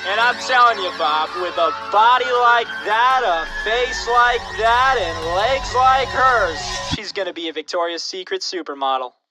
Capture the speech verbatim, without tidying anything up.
And I'm telling you, Bob, with a body like that, a face like that, and legs like hers, she's gonna be a Victoria's Secret supermodel.